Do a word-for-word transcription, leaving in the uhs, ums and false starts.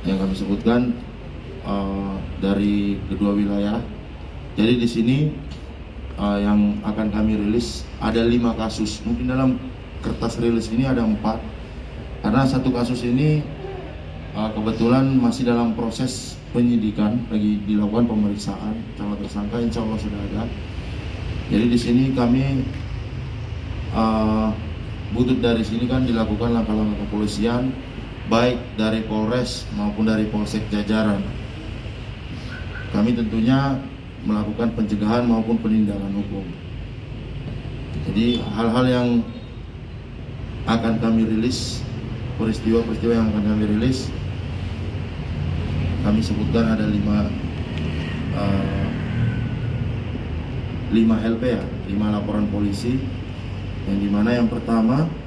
yang kami sebutkan uh, dari kedua wilayah. Jadi di sini uh, yang akan kami rilis ada lima kasus. Mungkin dalam kertas rilis ini ada empat, karena satu kasus ini uh, kebetulan masih dalam proses penyidikan, lagi dilakukan pemeriksaan. Calon tersangka insya Allah sudah ada. Jadi di sini kami uh, butut dari sini kan dilakukan langkah-langkah kepolisian, baik dari Polres maupun dari Polsek jajaran. Kami tentunya melakukan pencegahan maupun penindakan hukum. Jadi hal-hal yang akan kami rilis, peristiwa-peristiwa yang akan kami rilis, kami sebutkan ada lima uh, lima L P ya, lima laporan polisi, yang dimana yang pertama